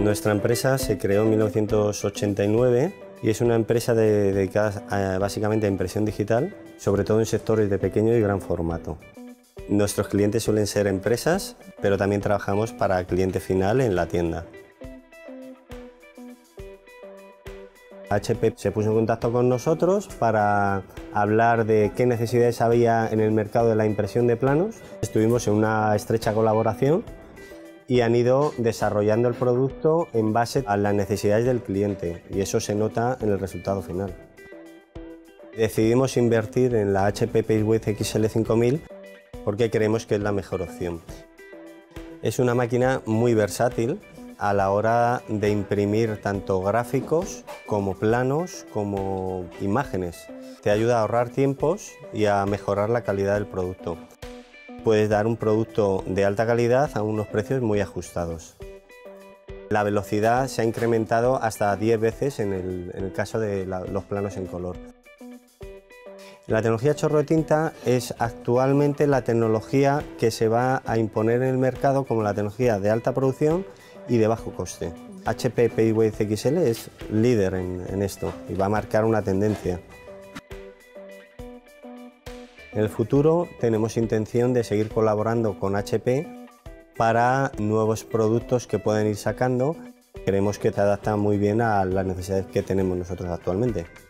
Nuestra empresa se creó en 1989 y es una empresa dedicada básicamente a impresión digital, sobre todo en sectores de pequeño y gran formato. Nuestros clientes suelen ser empresas, pero también trabajamos para el cliente final en la tienda. HP se puso en contacto con nosotros para hablar de qué necesidades había en el mercado de la impresión de planos. Estuvimos en una estrecha colaboración y han ido desarrollando el producto en base a las necesidades del cliente y eso se nota en el resultado final. Decidimos invertir en la HP PaceWidth XL5000 porque creemos que es la mejor opción. Es una máquina muy versátil a la hora de imprimir tanto gráficos como planos como imágenes. Te ayuda a ahorrar tiempos y a mejorar la calidad del producto. Puedes dar un producto de alta calidad a unos precios muy ajustados. La velocidad se ha incrementado hasta 10 veces en el caso de los planos en color. La tecnología chorro de tinta es actualmente la tecnología que se va a imponer en el mercado como la tecnología de alta producción y de bajo coste. HP PaceWidth XL es líder en esto y va a marcar una tendencia. En el futuro tenemos intención de seguir colaborando con HP para nuevos productos que pueden ir sacando. Creemos que se adaptan muy bien a las necesidades que tenemos nosotros actualmente.